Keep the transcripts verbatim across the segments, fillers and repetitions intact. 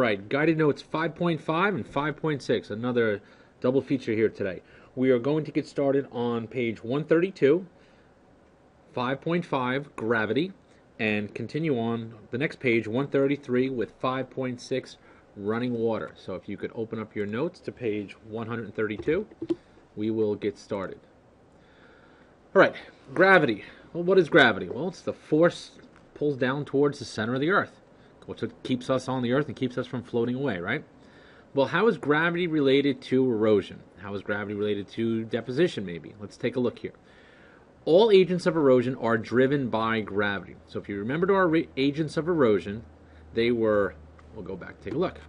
right, guided notes five point five and five point six, another double feature here today. We are going to get started on page one thirty-two, five point five, gravity, and continue on the next page, one thirty-three, with five point six, running water. So if you could open up your notes to page one thirty-two, we will get started. All right, gravity. Well, what is gravity? Well, it's the force pulls down towards the center of the earth, which keeps us on the earth and keeps us from floating away, right? Well, how is gravity related to erosion? How is gravity related to deposition, maybe? Let's take a look here. All agents of erosion are driven by gravity. So if you remember to our agents of erosion, they were, we'll go back, take a look.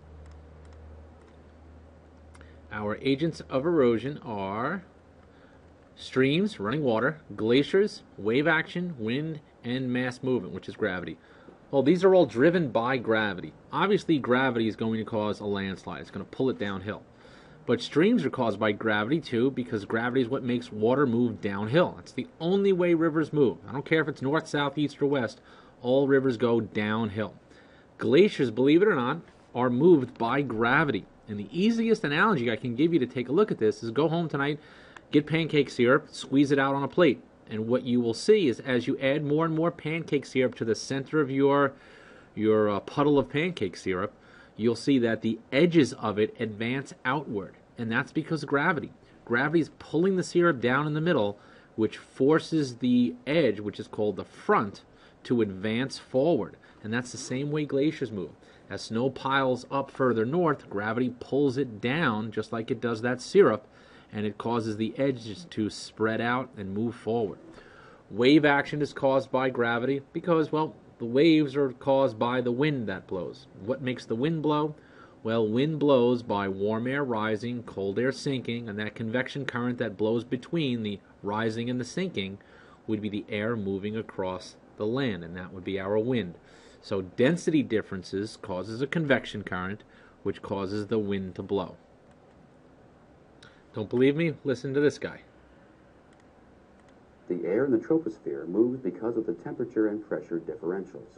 Our agents of erosion are streams, running water, glaciers, wave action, wind, and mass movement, which is gravity. Well, these are all driven by gravity. Obviously, gravity is going to cause a landslide. It's going to pull it downhill. But streams are caused by gravity, too, because gravity is what makes water move downhill. That's the only way rivers move. I don't care if it's north, south, east, or west. All rivers go downhill. Glaciers, believe it or not, are moved by gravity. And the easiest analogy I can give you to take a look at this is go home tonight, get pancake syrup, squeeze it out on a plate. And what you will see is as you add more and more pancake syrup to the center of your, your uh, puddle of pancake syrup, you'll see that the edges of it advance outward. And that's because of gravity. Gravity is pulling the syrup down in the middle, which forces the edge, which is called the front, to advance forward. And that's the same way glaciers move. As snow piles up further north, gravity pulls it down just like it does that syrup, and it causes the edges to spread out and move forward. Wave action is caused by gravity because, well, the waves are caused by the wind that blows. What makes the wind blow? Well, wind blows by warm air rising, cold air sinking, and that convection current that blows between the rising and the sinking would be the air moving across the land, and that would be our wind. So density differences causes a convection current, which causes the wind to blow. Don't believe me? Listen to this guy. The air in the troposphere moves because of the temperature and pressure differentials.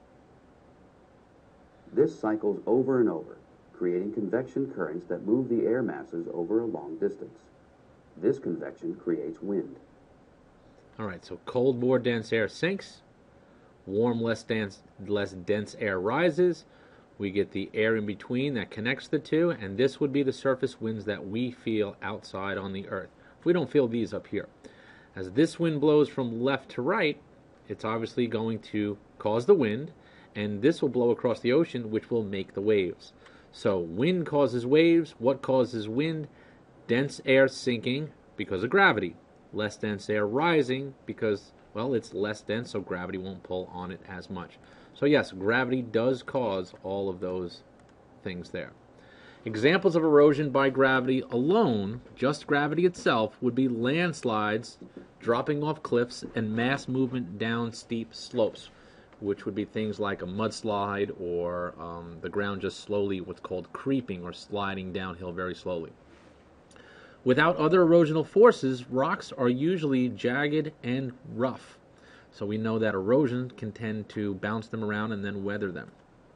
This cycles over and over, creating convection currents that move the air masses over a long distance. This convection creates wind. All right, so cold, more dense air sinks. Warm, less dense, less dense air rises. We get the air in between that connects the two, and this would be the surface winds that we feel outside on the earth. We don't feel these up here. As this wind blows from left to right, it's obviously going to cause the wind, and this will blow across the ocean, which will make the waves. So wind causes waves. What causes wind? Dense air sinking because of gravity. Less dense air rising because, well, it's less dense, so gravity won't pull on it as much. So yes, gravity does cause all of those things there. Examples of erosion by gravity alone, just gravity itself, would be landslides, dropping off cliffs, and mass movement down steep slopes, which would be things like a mudslide or um, the ground just slowly, what's called creeping or sliding downhill very slowly. Without other erosional forces, rocks are usually jagged and rough. So we know that erosion can tend to bounce them around and then weather them.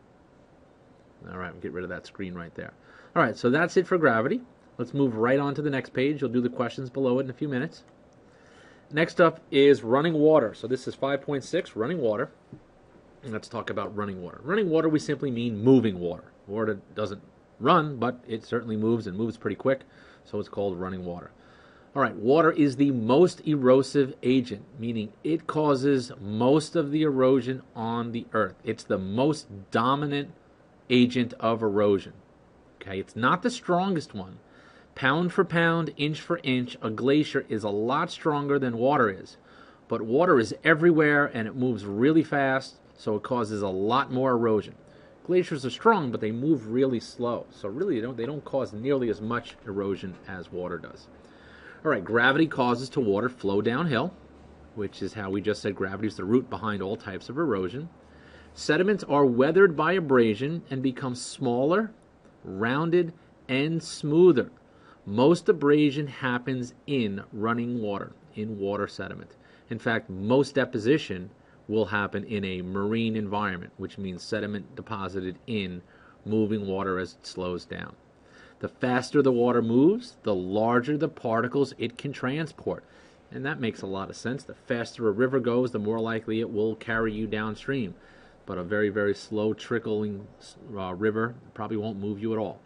All right, we'll get rid of that screen right there. All right, so that's it for gravity. Let's move right on to the next page. You'll do the questions below it in a few minutes. Next up is running water. So this is five point six, running water. And let's talk about running water. Running water, we simply mean moving water. Water doesn't run, but it certainly moves and moves pretty quick, so it's called running water. All right, water is the most erosive agent, meaning it causes most of the erosion on the earth. It's the most dominant agent of erosion. Okay, it's not the strongest one. Pound for pound, inch for inch, a glacier is a lot stronger than water is. But water is everywhere and it moves really fast, so it causes a lot more erosion. Glaciers are strong, but they move really slow. So really, they don't, they don't cause nearly as much erosion as water does. All right, gravity causes to water flow downhill, which is how we just said gravity is the root behind all types of erosion. Sediments are weathered by abrasion and become smaller, rounded, and smoother. Most abrasion happens in running water, in water sediment. In fact, most deposition will happen in a marine environment, which means sediment deposited in moving water as it slows down. The faster the water moves, the larger the particles it can transport. And that makes a lot of sense. The faster a river goes, the more likely it will carry you downstream. But a very, very slow trickling uh, river probably won't move you at all.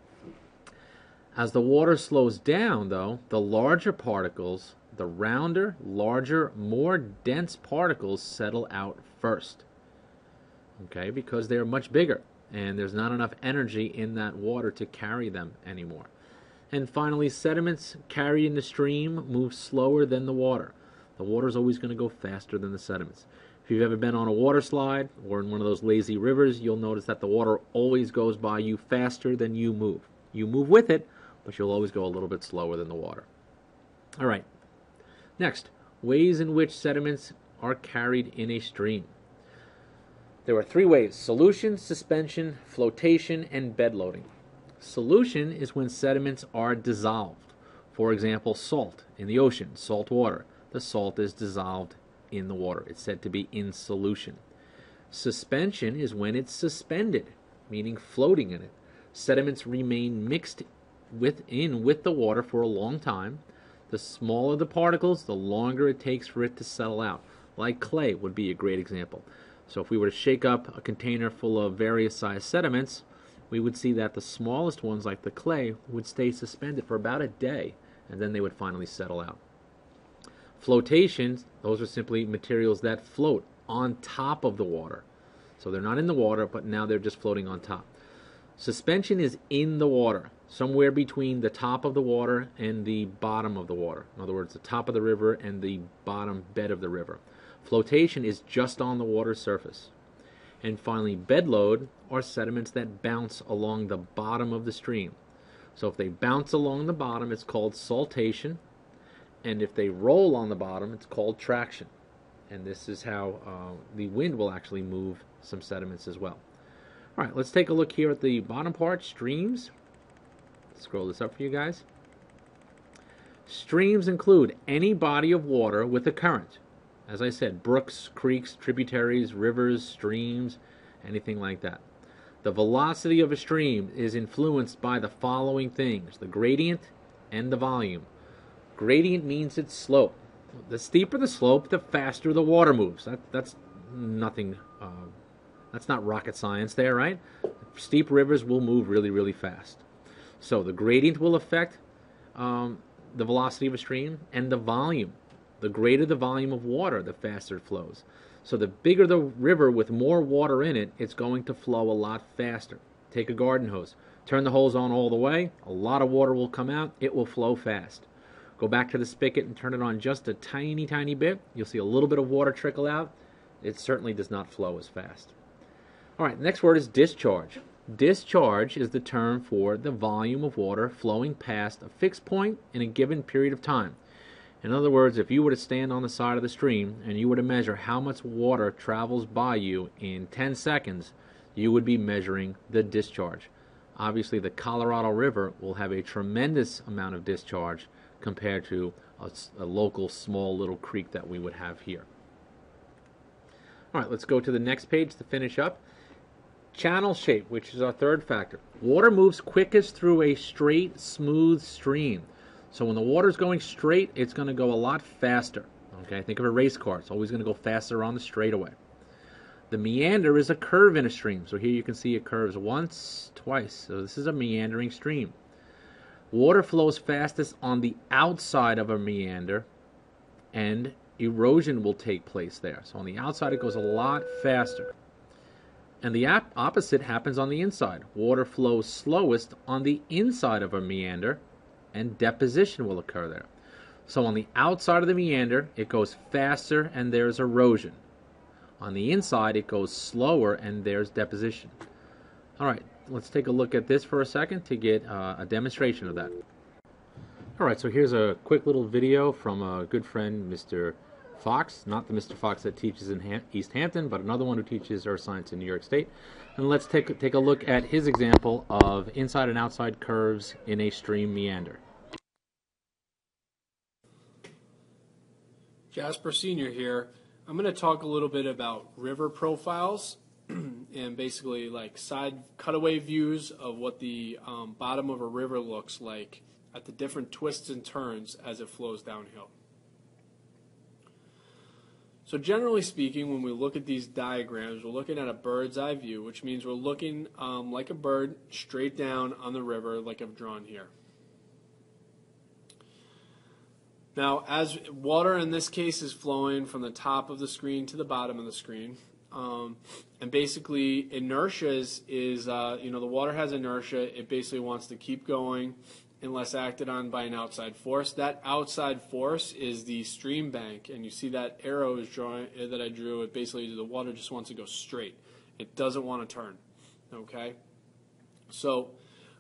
As the water slows down, though, the larger particles, the rounder, larger, more dense particles settle out first. Okay, because they're much bigger, and there's not enough energy in that water to carry them anymore. And finally, sediments carried in the stream move slower than the water. The water is always going to go faster than the sediments. If you've ever been on a water slide or in one of those lazy rivers, you'll notice that the water always goes by you faster than you move. You move with it, but you'll always go a little bit slower than the water. All right. Next, ways in which sediments are carried in a stream. There are three ways: solution, suspension, flotation, and bed loading. Solution is when sediments are dissolved. For example, salt in the ocean, salt water. The salt is dissolved in the water. It's said to be in solution. Suspension is when it's suspended, meaning floating in it. Sediments remain mixed within with the water for a long time. The smaller the particles, the longer it takes for it to settle out. Like clay would be a great example. So if we were to shake up a container full of various size sediments, we would see that the smallest ones, like the clay, would stay suspended for about a day, and then they would finally settle out. Flotations, those are simply materials that float on top of the water. So they're not in the water, but now they're just floating on top. Suspension is in the water, somewhere between the top of the water and the bottom of the water. In other words, the top of the river and the bottom bed of the river. Flotation is just on the water surface. And finally, bed load are sediments that bounce along the bottom of the stream. So if they bounce along the bottom, it's called saltation. And if they roll on the bottom, it's called traction. And this is how uh, the wind will actually move some sediments as well. All right, let's take a look here at the bottom part, streams. Scroll this up for you guys. Streams include any body of water with a current. As I said, brooks, creeks, tributaries, rivers, streams, anything like that. The velocity of a stream is influenced by the following things: the gradient and the volume. Gradient means its slope. The steeper the slope, the faster the water moves. That, that's nothing, uh, that's not rocket science there, right? Steep rivers will move really, really fast. So the gradient will affect um, the velocity of a stream, and the volume. The greater the volume of water, the faster it flows. So the bigger the river with more water in it, it's going to flow a lot faster. Take a garden hose. Turn the hose on all the way. A lot of water will come out. It will flow fast. Go back to the spigot and turn it on just a tiny, tiny bit. You'll see a little bit of water trickle out. It certainly does not flow as fast. All right, next word is discharge. Discharge is the term for the volume of water flowing past a fixed point in a given period of time. In other words, if you were to stand on the side of the stream and you were to measure how much water travels by you in ten seconds, you would be measuring the discharge. Obviously, the Colorado River will have a tremendous amount of discharge compared to a, a local small little creek that we would have here. All right, let's go to the next page to finish up. Channel shape, which is our third factor. Water moves quickest through a straight, smooth stream. So when the water is going straight, it's going to go a lot faster. Okay, think of a race car. It's always going to go faster on the straightaway. The meander is a curve in a stream. So here you can see it curves once, twice. So this is a meandering stream. Water flows fastest on the outside of a meander, and erosion will take place there. So on the outside, it goes a lot faster. And the op opposite happens on the inside. Water flows slowest on the inside of a meander, and deposition will occur there. So on the outside of the meander, it goes faster and there's erosion. On the inside, it goes slower and there's deposition. All right, let's take a look at this for a second to get uh, a demonstration of that. All right, so here's a quick little video from a good friend, Mister Fox, not the Mister Fox that teaches in Ham East Hampton, but another one who teaches earth science in New York State. And let's take, take a look at his example of inside and outside curves in a stream meander. Jasper Senior here. I'm going to talk a little bit about river profiles and basically like side cutaway views of what the um, bottom of a river looks like at the different twists and turns as it flows downhill. So generally speaking, when we look at these diagrams, we're looking at a bird's eye view, which means we're looking um, like a bird straight down on the river like I've drawn here. Now, as water in this case is flowing from the top of the screen to the bottom of the screen, um, and basically inertia is, is uh, you know, the water has inertia. It basically wants to keep going unless acted on by an outside force. That outside force is the stream bank, and you see that arrow is drawing that I drew. It basically, the water just wants to go straight. It doesn't want to turn. Okay, so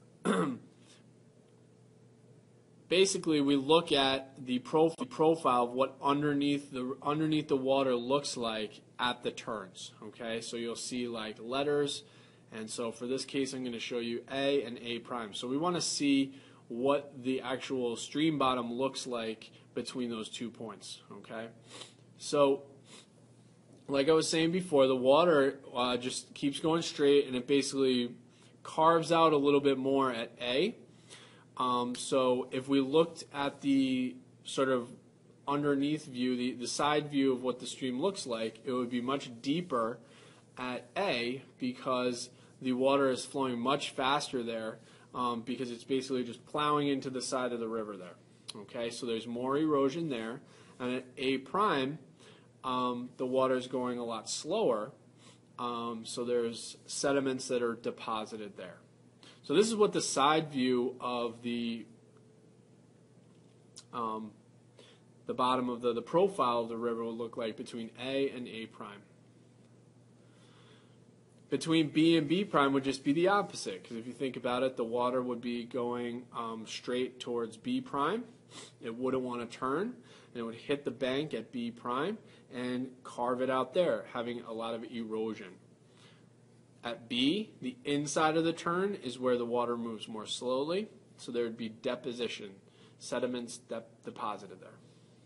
basically, we look at the prof profile of what underneath the underneath the water looks like at the turns. Okay, so you'll see like letters, and so for this case, I'm going to show you A and A prime. So we want to see what the actual stream bottom looks like between those two points. Okay, so like I was saying before, the water uh, just keeps going straight, and it basically carves out a little bit more at A. Um, so if we looked at the sort of underneath view, the, the side view of what the stream looks like, it would be much deeper at A because the water is flowing much faster there um, because it's basically just plowing into the side of the river there. Okay, so there's more erosion there. And at A prime, um, the water is going a lot slower, um, so there's sediments that are deposited there. So this is what the side view of the um, the bottom of the, the profile of the river will look like between A and A prime. Between B and B prime would just be the opposite, because if you think about it, the water would be going um, straight towards B prime. It wouldn't want to turn, and it would hit the bank at B prime and carve it out there, having a lot of erosion. At B, the inside of the turn is where the water moves more slowly, so there would be deposition, sediments de deposited there.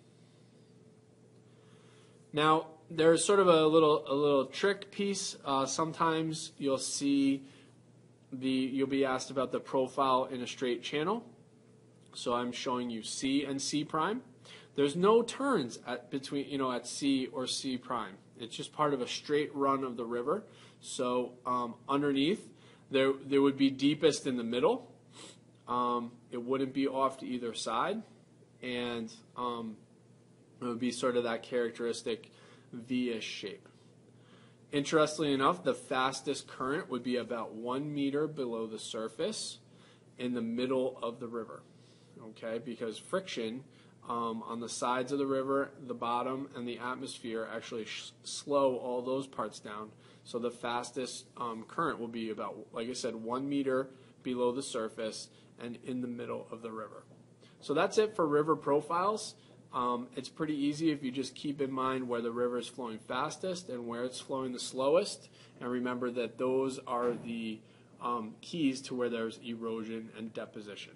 Now, there's sort of a little a little trick piece. Uh, sometimes you'll see the you'll be asked about the profile in a straight channel. So I'm showing you C and C prime. There's no turns at between you know at C or C prime. It's just part of a straight run of the river. So um, underneath, there there would be deepest in the middle. Um, it wouldn't be off to either side, and um, it would be sort of that characteristic V-ish shape. Interestingly enough, the fastest current would be about one meter below the surface in the middle of the river. Okay, because friction um, on the sides of the river, the bottom, and the atmosphere actually sh slow all those parts down. So the fastest um, current will be about, like I said, one meter below the surface and in the middle of the river. So that's it for river profiles. Um, it's pretty easy if you just keep in mind where the river is flowing fastest and where it's flowing the slowest. And remember that those are the um, keys to where there's erosion and deposition.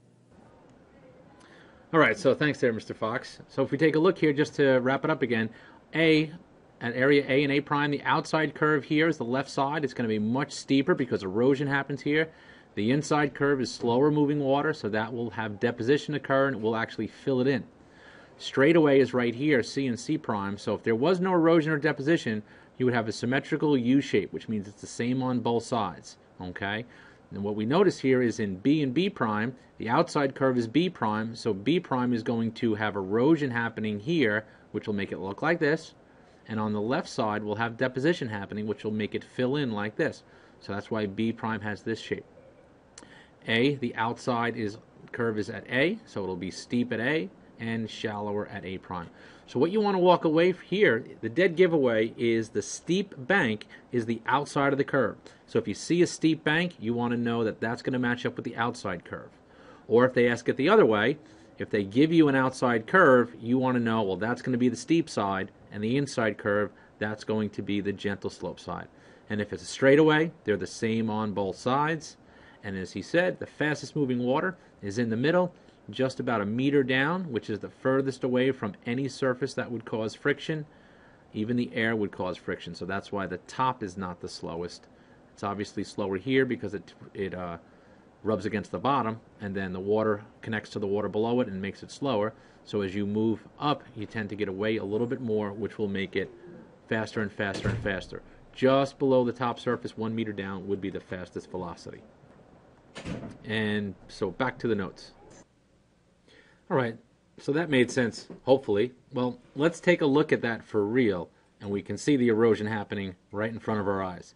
All right, so thanks there, Mister Fox. So if we take a look here, just to wrap it up again, A, at area A and A prime, the outside curve here is the left side. It's going to be much steeper because erosion happens here. The inside curve is slower moving water, so that will have deposition occur and it will actually fill it in. Straightaway is right here, C and C prime. So if there was no erosion or deposition, you would have a symmetrical U shape, which means it's the same on both sides. Okay? And what we notice here is in B and B prime, the outside curve is B prime, so B prime is going to have erosion happening here, which will make it look like this. And on the left side, we'll have deposition happening, which will make it fill in like this. So that's why B prime has this shape. A, the outside is curve is at A, so it'll be steep at A and shallower at A prime. So what you want to walk away from here, the dead giveaway is the steep bank is the outside of the curve. So if you see a steep bank, you want to know that that's going to match up with the outside curve. Or if they ask it the other way, if they give you an outside curve, you want to know, well, that's going to be the steep side, and the inside curve, that's going to be the gentle slope side. And if it's a straightaway, they're the same on both sides. And as he said, the fastest moving water is in the middle, just about a meter down, which is the furthest away from any surface that would cause friction. even the air would cause friction. So that's why the top is not the slowest. It's obviously slower here because it it uh, rubs against the bottom, and then the water connects to the water below it and makes it slower. So as you move up, you tend to get away a little bit more, which will make it faster and faster and faster. Just below the top surface, one meter down, would be the fastest velocity. And so back to the notes. All right, so that made sense, hopefully. Well, let's take a look at that for real, and we can see the erosion happening right in front of our eyes.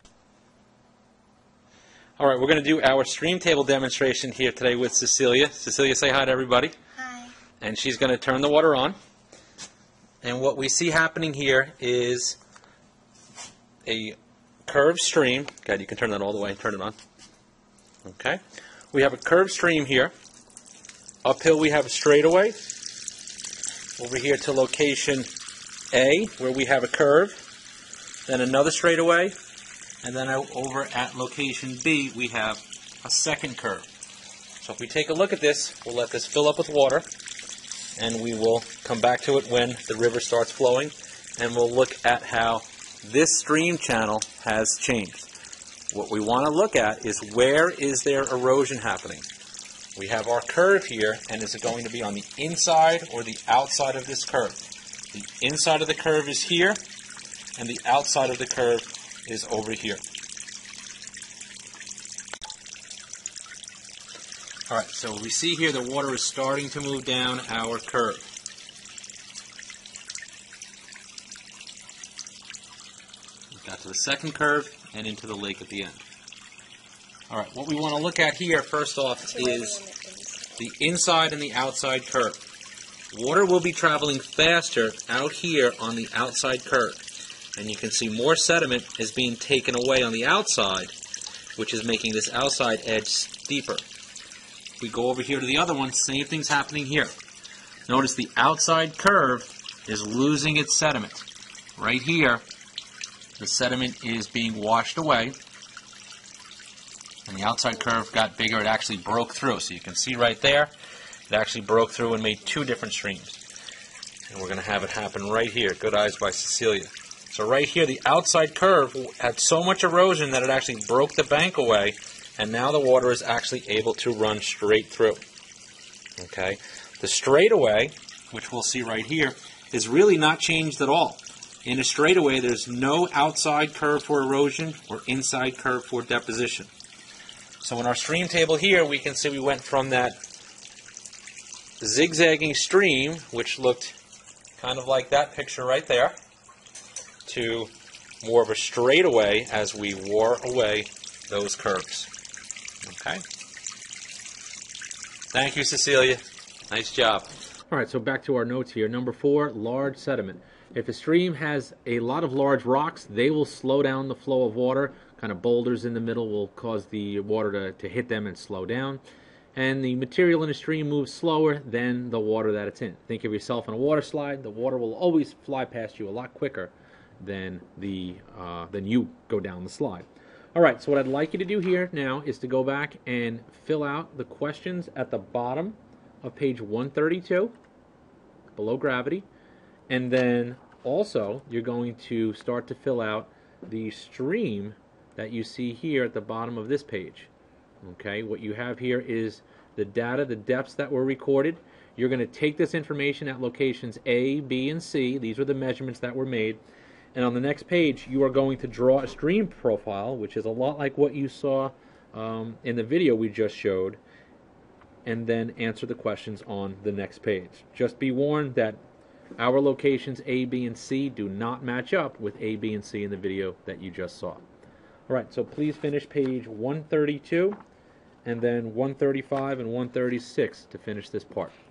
All right, we're going to do our stream table demonstration here today with Cecilia. Cecilia, say hi to everybody. Hi. And she's going to turn the water on. And what we see happening here is a curved stream. God, you can turn that all the way and turn it on. Okay. We have a curved stream here. Uphill we have a straightaway. Over here to location A, where we have a curve. Then another straightaway. And then over at location B, we have a second curve. So if we take a look at this, we'll let this fill up with water. And we will come back to it when the river starts flowing. And we'll look at how this stream channel has changed. What we want to look at is where is there erosion happening. We have our curve here, and is it going to be on the inside or the outside of this curve? The inside of the curve is here, and the outside of the curve is over here. All right, so we see here the water is starting to move down our curve. We got to the second curve and into the lake at the end. All right, what we want to look at here, first off, is the inside and the outside curve. Water will be traveling faster out here on the outside curve. And you can see more sediment is being taken away on the outside, which is making this outside edge steeper. We go over here to the other one, same thing's happening here. Notice the outside curve is losing its sediment. Right here, the sediment is being washed away. And the outside curve got bigger, it actually broke through. So you can see right there, it actually broke through and made two different streams. And we're going to have it happen right here. Good eyes by Cecilia. So right here, the outside curve had so much erosion that it actually broke the bank away, and now the water is actually able to run straight through. Okay, the straightaway, which we'll see right here, is really not changed at all. In a straightaway, there's no outside curve for erosion or inside curve for deposition. So in our stream table here, we can see we went from that zigzagging stream, which looked kind of like that picture right there, to more of a straightaway as we wore away those curves. Okay? Thank you, Cecilia. Nice job. All right, so back to our notes here. Number four, large sediment. If a stream has a lot of large rocks, they will slow down the flow of water. Kind of boulders in the middle will cause the water to, to hit them and slow down. And the material in a stream moves slower than the water that it's in. Think of yourself in a water slide. The water will always fly past you a lot quicker than the uh, than you go down the slide. All right, so what I'd like you to do here now is to go back and fill out the questions at the bottom of page one thirty-two, below gravity, and then also you're going to start to fill out the stream that you see here at the bottom of this page. Okay, what you have here is the data, the depths that were recorded. You're going to take this information at locations A, B, and C. These are the measurements that were made. And on the next page, you are going to draw a stream profile, which is a lot like what you saw um, in the video we just showed, and then answer the questions on the next page. Just be warned that our locations A, B, and C do not match up with A, B, and C in the video that you just saw. All right, so please finish page one thirty-two and then one thirty-five and one thirty-six to finish this part.